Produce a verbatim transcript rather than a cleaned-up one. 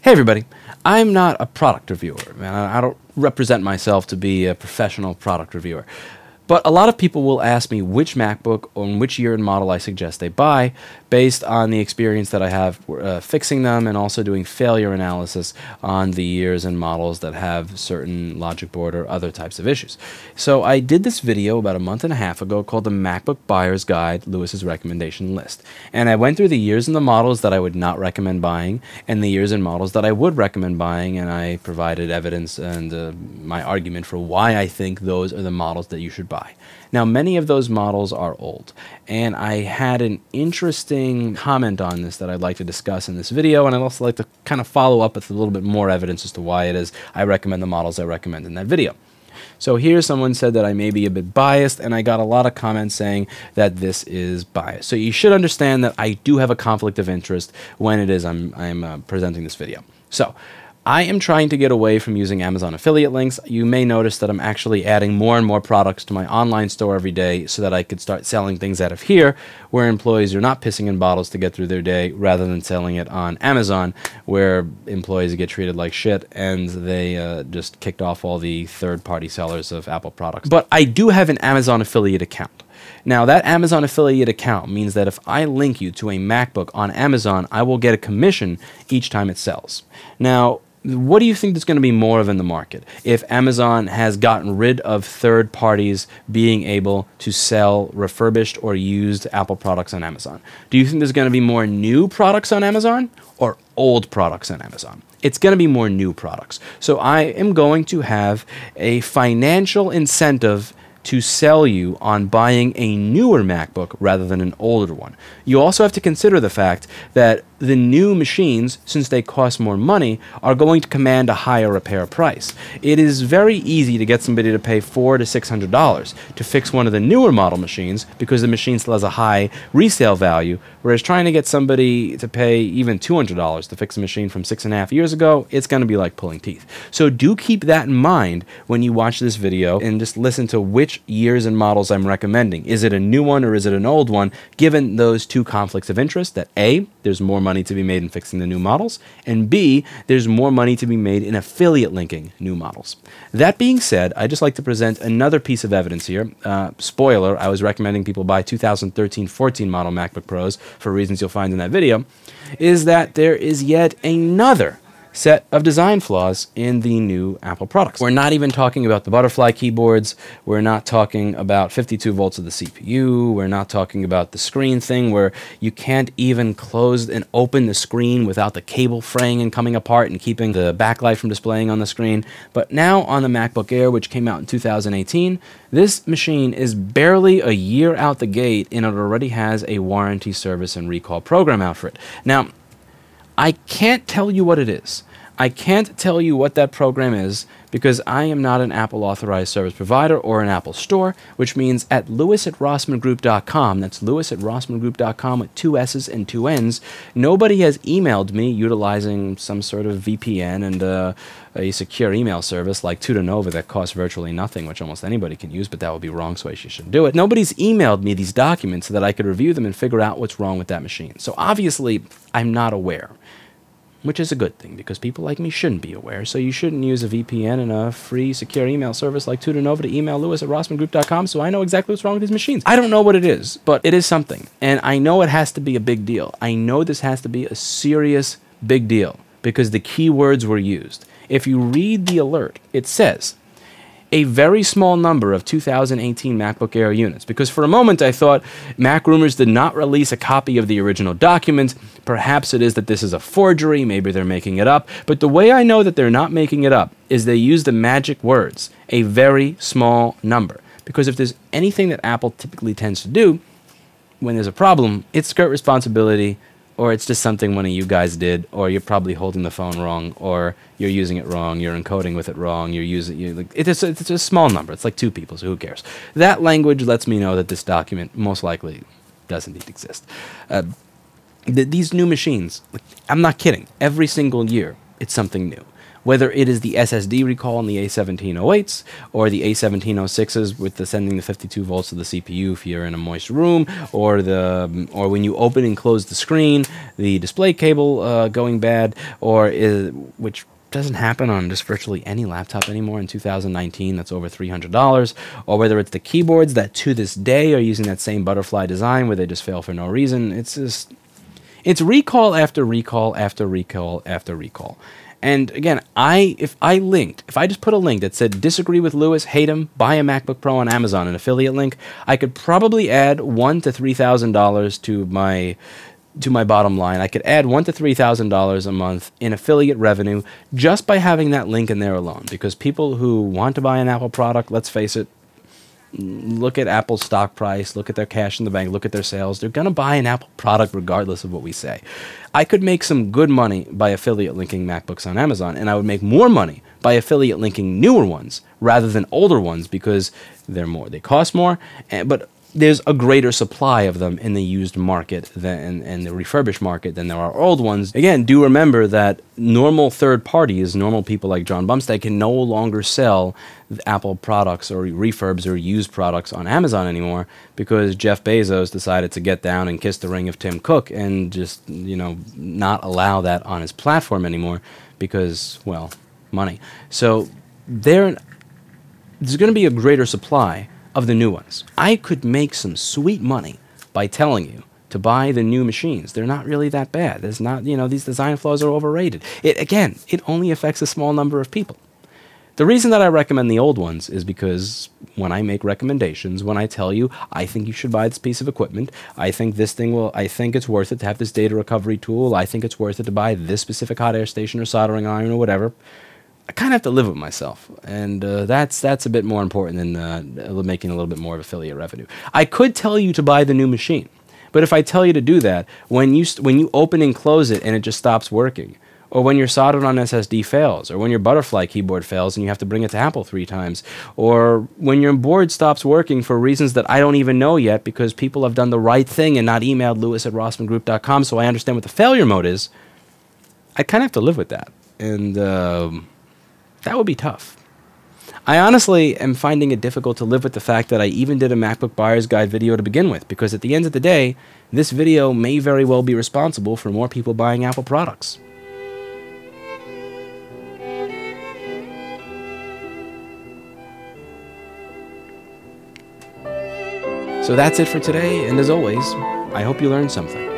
Hey everybody, I'm not a product reviewer, man. I don't represent myself to be a professional product reviewer. But a lot of people will ask me which MacBook or which year and model I suggest they buy based on the experience that I have uh, fixing them and also doing failure analysis on the years and models that have certain logic board or other types of issues. So I did this video about a month and a half ago called the MacBook Buyer's Guide, Lewis's Recommendation List. And I went through the years and the models that I would not recommend buying and the years and models that I would recommend buying, and I provided evidence and uh, my argument for why I think those are the models that you should buy. Now, many of those models are old, and I had an interesting comment on this that I'd like to discuss in this video, and I'd also like to kind of follow up with a little bit more evidence as to why it is I recommend the models I recommend in that video. So here someone said that I may be a bit biased, and I got a lot of comments saying that this is biased. So you should understand that I do have a conflict of interest when it is I'm, I'm uh, presenting this video. So I am trying to get away from using Amazon affiliate links. You may notice that I'm actually adding more and more products to my online store every day so that I could start selling things out of here where employees are not pissing in bottles to get through their day, rather than selling it on Amazon where employees get treated like shit and they uh, just kicked off all the third-party sellers of Apple products. But I do have an Amazon affiliate account. Now, that Amazon affiliate account means that if I link you to a MacBook on Amazon, I will get a commission each time it sells. Now, what do you think there's going to be more of in the market if Amazon has gotten rid of third parties being able to sell refurbished or used Apple products on Amazon? Do you think there's going to be more new products on Amazon or old products on Amazon? It's going to be more new products. So I am going to have a financial incentive to sell you on buying a newer MacBook rather than an older one. You also have to consider the fact that the new machines, since they cost more money, are going to command a higher repair price. It is very easy to get somebody to pay four to six hundred dollars to fix one of the newer model machines because the machine still has a high resale value, whereas trying to get somebody to pay even two hundred dollars to fix a machine from six and a half years ago, it's going to be like pulling teeth. So do keep that in mind when you watch this video and just listen to which years and models I'm recommending. Is it a new one or is it an old one, given those two conflicts of interest that A, there's more money to be made in fixing the new models, and B, there's more money to be made in affiliate linking new models. That being said, I'd just like to present another piece of evidence here. Uh, spoiler, I was recommending people buy two thousand thirteen fourteen model MacBook Pros for reasons you'll find in that video, is that there is yet another set of design flaws in the new Apple products. We're not even talking about the butterfly keyboards. We're not talking about fifty-two volts of the C P U. We're not talking about the screen thing where you can't even close and open the screen without the cable fraying and coming apart and keeping the backlight from displaying on the screen. But now on the MacBook Air, which came out in two thousand eighteen, this machine is barely a year out the gate and it already has a warranty, service, and recall program out for it. Now, I can't tell you what it is. I can't tell you what that program is because I am not an Apple authorized service provider or an Apple store, which means at lewis at rossmann group dot com, that's lewis at rossmann group dot com with two S's and two N's, nobody has emailed me utilizing some sort of V P N and uh, a secure email service like Tutanova that costs virtually nothing, which almost anybody can use, but that would be wrong, so I shouldn't do it. Nobody's emailed me these documents so that I could review them and figure out what's wrong with that machine. So obviously, I'm not aware, which is a good thing because people like me shouldn't be aware. So you shouldn't use a V P N and a free secure email service like Tutanova to email lewis at rossmann group dot com so I know exactly what's wrong with these machines. I don't know what it is, but it is something. And I know it has to be a big deal. I know this has to be a serious big deal because the keywords were used. If you read the alert, it says a very small number of two thousand eighteen MacBook Air units, because for a moment I thought MacRumors did not release a copy of the original document. Perhaps it is that this is a forgery, maybe they're making it up, but the way I know that they're not making it up is they use the magic words, a very small number, because if there's anything that Apple typically tends to do when there's a problem, it's skirt responsibility, or it's just something one of you guys did, or you're probably holding the phone wrong, or you're using it wrong, you're encoding with it wrong, you're using you like it's a, it's a small number. It's like two people, so who cares? That language lets me know that this document most likely does indeed exist. Uh, th these new machines, like, I'm not kidding. Every single year, it's something new. whether it is the S S D recall on the A seventeen oh eights or the A seventeen oh sixes with the sending the fifty-two volts to the C P U if you're in a moist room, or the or when you open and close the screen, the display cable uh, going bad, or is, which doesn't happen on just virtually any laptop anymore in two thousand nineteen that's over three hundred dollars, or whether it's the keyboards that to this day are using that same butterfly design where they just fail for no reason. It's just, it's recall after recall after recall after recall. And again, I if I linked, if I just put a link that said disagree with Louis, hate him, buy a MacBook Pro on Amazon, an affiliate link, I could probably add one to three thousand dollars to my to my bottom line. I could add one to three thousand dollars a month in affiliate revenue just by having that link in there alone. Because people who want to buy an Apple product, let's face it, look at Apple's stock price, look at their cash in the bank, look at their sales. They're going to buy an Apple product regardless of what we say. I could make some good money by affiliate linking MacBooks on Amazon, and I would make more money by affiliate linking newer ones rather than older ones because they're more, they cost more, and, but there's a greater supply of them in the used market than and the refurbished market than there are old ones. Again, do remember that normal third parties, normal people like John Bumstead, can no longer sell Apple products or refurbs or used products on Amazon anymore because Jeff Bezos decided to get down and kiss the ring of Tim Cook and just, you know, not allow that on his platform anymore because, well, money. So there, there's going to be a greater supply of the new ones. I could make some sweet money by telling you to buy the new machines. They're not really that bad. There's not, you know, these design flaws are overrated. It, again, it only affects a small number of people. The reason that I recommend the old ones is because when I make recommendations, when I tell you, I think you should buy this piece of equipment, I think this thing will, I think it's worth it to have this data recovery tool, I think it's worth it to buy this specific hot air station or soldering iron or whatever, I kind of have to live with myself, and uh, that's that's a bit more important than uh, making a little bit more of affiliate revenue. I could tell you to buy the new machine, but if I tell you to do that, when you when you open and close it and it just stops working, or when your soldered on S S D fails, or when your butterfly keyboard fails and you have to bring it to Apple three times, or when your board stops working for reasons that I don't even know yet because people have done the right thing and not emailed Louis at rossman group dot com so I understand what the failure mode is, I kind of have to live with that, and Um, that would be tough. I honestly am finding it difficult to live with the fact that I even did a MacBook Buyer's Guide video to begin with, because at the end of the day, this video may very well be responsible for more people buying Apple products. So that's it for today, and as always, I hope you learned something.